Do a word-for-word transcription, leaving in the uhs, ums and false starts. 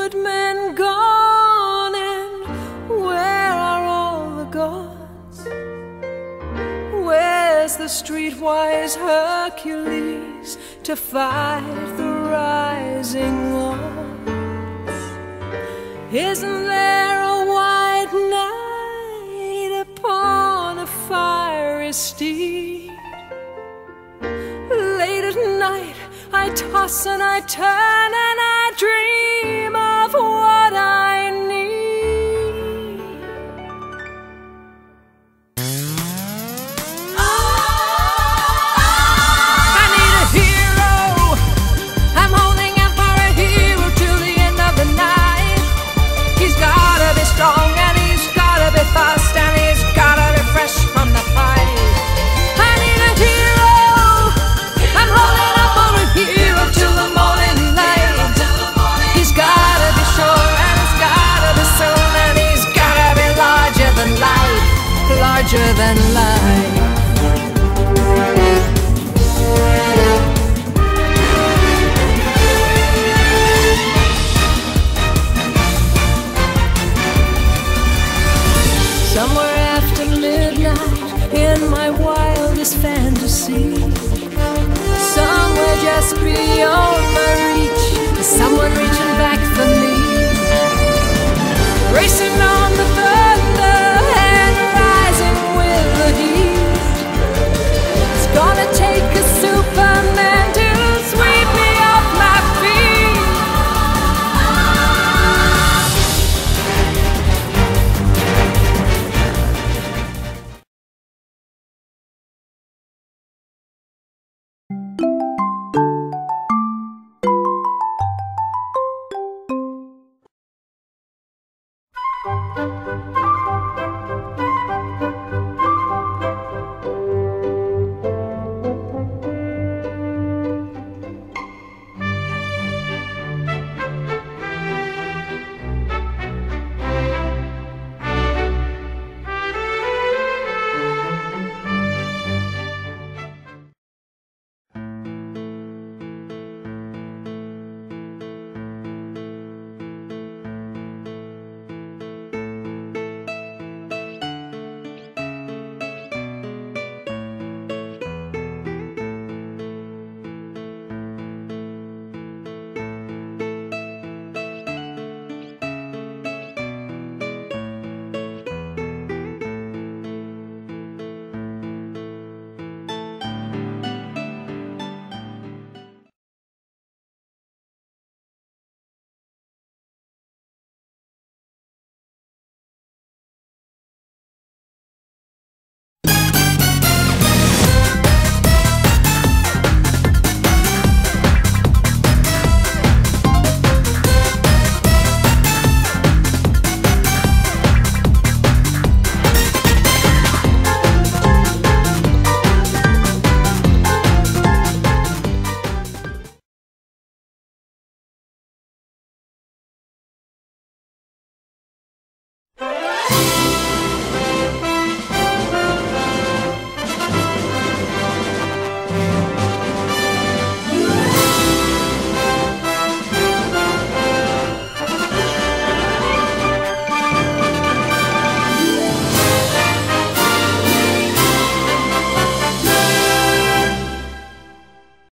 good men gone, and where are all the gods? Where's the streetwise Hercules to fight the rising odds? Isn't there a white knight upon a fiery steed? Late at night I toss and I turn and I dream of what I need. I need a hero. I'm holding out for a hero till the end of the night. He's gotta be strong and he's gotta be fast and he's gotta be fresh from the fight. I need a hero. I'm holding out for a hero till the morning light. He's gotta be sure and he's gotta be soon and he's gotta be larger than life, larger than life.